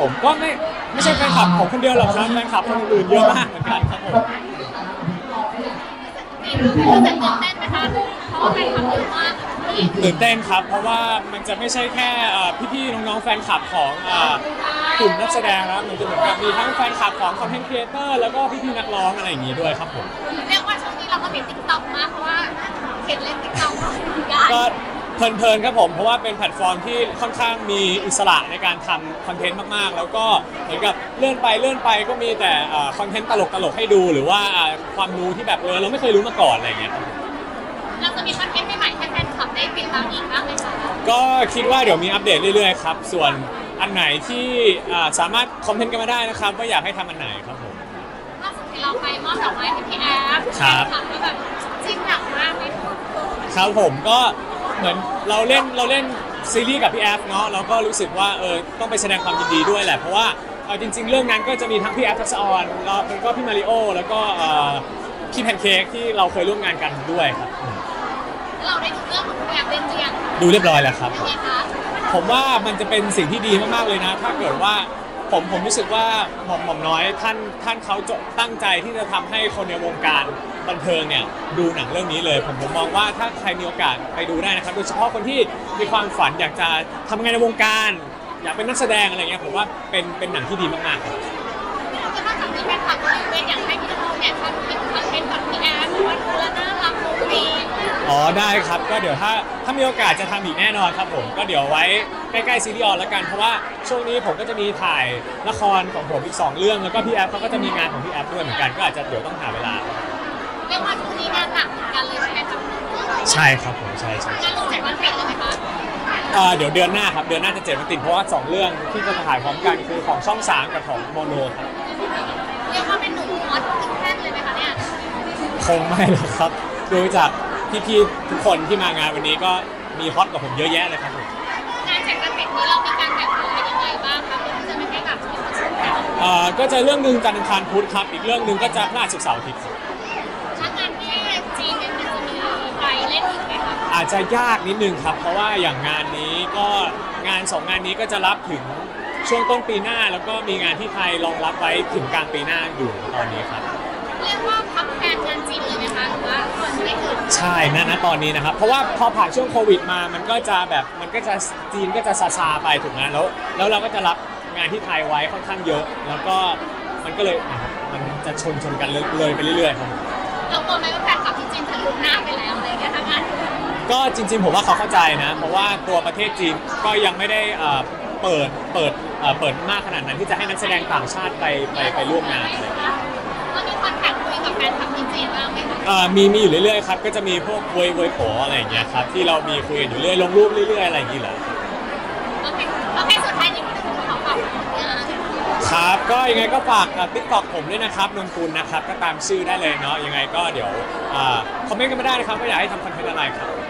ผมก็ไม่ใช่แฟนคลับผมคนเดียวหรอกครับแฟนคลับคนอื่นเยอะมากเหมือนกันครับผมรู้สึกตื่นเต้นไหมคะเพราะว่าแฟนคลับเยอะมากตื่นเต้นครับเพราะว่ามันจะไม่ใช่แค่พี่ๆน้องๆแฟนคลับของกลุ่มนักแสดงแล้วมันจะเหมือนกับมีทั้งแฟนคลับของคอนเทนต์ครีเอเตอร์แล้วก็พี่ๆนักร้องอะไรอย่างนี้ด้วยครับผมเรียกว่าช่วงนี้เราก็ติดติ๊กต็อกมากเพราะว่าเห็นเล่นติ๊กต็อกก็เพลินๆครับผมเพราะว่าเป็นแพลตฟอร์มที่ค่อนข้างมีอิสระในการทำคอนเทนต์มากๆแล้วก็เหมือนกับเลื่อนไปก็มีแต่คอนเทนต์ตลกๆให้ดูหรือว่าความรู้ที่แบบเราไม่เคยรู้มาก่อนอะไรอย่างเงี้ยเราจะมีคอนเทนต์ใหม่ๆให้แฟนคลับได้ติดตามอีกบ้างไหมคะก็คิดว่าเดี๋ยวมีอัปเดตเรื่อยๆครับส่วนอันไหนที่สามารถคอมเมนต์กันมาได้นะครับว่าอยากให้ทำอันไหนครับผมล่าสุดที่เราไปมอบดอกไม้ให้พี่แอฟครับแบบจริงหนักมากเลยครับผมก็เหมือนเราเล่นซีรีส์กับพี่แอฟเนาะเราก็รู้สึกว่าต้องไปแสดงความยินดีด้วยแหละเพราะว่าจริงๆเรื่องนั้นก็จะมีทั้งพี่แอฟทักษะออนแล้วก็พี่มาริโอแล้วก็พี่แพนเค้กที่เราเคยร่วมงานกันด้วยครับเราได้ดูเรื่องของพี่แอฟเล่นหรือยังดูเรียบร้อยแล้วครับยังไงคะผมว่ามันจะเป็นสิ่งที่ดีมากๆเลยนะถ้าเกิดว่าผมรู้สึกว่าหม่อมน้อยท่านเขาตั้งใจที่จะทำให้คนในวงการบันเทิงเนี่ยดูหนังเรื่องนี้เลยผมมองว่าถ้าใครมีโอกาสไปดูได้นะครับโดยเฉพาะคนที่มีความฝันอยากจะทำงานในวงการอยากเป็นนักแสดงอะไรเงี้ยผมว่าเป็นหนังที่ดีมากๆครับก็ถ้าจากนี้แฟนคลับก็เลยอยากให้พี่โอเนี่ยทำเป็นคอนเทนต์แบบพี่แอฟว่าดูแลน่ารักมุ้งมิ้งได้ครับก็เดี๋ยวถ้ามีโอกาสจะทำอีกแน่นอนครับผมก็เดี๋ยวไว้ใกล้ๆซีรีส์ออนแล้วกันเพราะว่าช่วงนี้ผมก็จะมีถ่ายละครของผมอีก2เรื่องแล้วก็พี่แอฟเขาก็จะมีงานของพี่แอฟด้วยเหมือนกันก็อาจจะเดี๋ยวต้องหาเวลาเรียกว่าช่วงนี้งานหนักเหมือนกันเลยใช่ไหมครับใช่ครับผมใช่งานลง7 วันติดเลยไหมคะเดี๋ยวเดือนหน้าครับเดือนหน้าจะ7 วันติดเพราะว่า2เรื่องที่จะถ่ายพร้อมกันคือของช่อง3กับของโมโนครับเรียกว่าเป็นหนุ่มฮอตขึ้นแท่นเลยไหมคะเนี่ยคงไม่หรอกครับดูจากพี่ๆทุกคนที่มางานวันนี้ก็มีฮอตกว่าผมเยอะแยะเลยครับผมงาน7 วันติดนี้เรามีการแบ่งตัวเป็นยังไงบ้างครับเพื่อจะไม่ให้แบบมีคนชมกันก็จะเรื่องนึงจันทร์อังคารพุธครับอีกเรื่องนึงก็จะพฤหัสศุกร์เสาร์อาทิตย์ถ้างานที่จีนเนี่ยมันจะมีใครเล่นอีกไหมคะอาจจะยากนิดนึงครับเพราะว่าอย่างงานนี้ก็งาน2งานนี้ก็จะรับถึงช่วงต้นปีหน้าแล้วก็มีงานที่ไทยรองรับไว้ถึงกลางปีหน้าอยู่ตอนนี้ครับเรียกว่าพักแฟนงานจีนเลยไหมคะหรือว่าคนไม่อื่นใช่นะตอนนี้นะครับเพราะว่าพอผ่านช่วงโควิดมามันก็จะจีนก็จะซาไปถูกไหมแล้วเราก็จะรับงานที่ไทยไว้ค่อนข้างเยอะแล้วก็มันก็เลยมันจะชนกันเลยไปเรื่อยๆครับเรากลัวไหมว่าแฟนคลับที่จีนจะลุกหน้าไปแล้วอะไรอย่างเงี้ยทั้งงานก็จริงๆผมว่าเขาเข้าใจนะเพราะว่าตัวประเทศจีนก็ยังไม่ได้เปิดมากขนาดนั้นที่จะให้นักแสดงต่างชาติไปร่วมงานอะไรเรามีคอนแทคคุยกับแฟนคลับที่จีนบ้างไหมคะมีอยู่เรื่อยๆครับก็จะมีพวกเวยโผอะไรอย่างเงี้ยครับที่เรามีคุยกันอยู่เรื่อยลงรูปเรื่อยๆอะไรอย่างเงี้ยแหละโอเคสุดท้ายนี้ขอฝากงานครับก็ยังไงก็ฝาก TikTok ผมด้วยนะครับนนกุลนะครับก็ตามชื่อได้เลยเนาะยังไงก็เดี๋ยวคอมเมนต์กันมาได้นะครับว่าอยากให้ทำคอนเทนต์อะไรครับ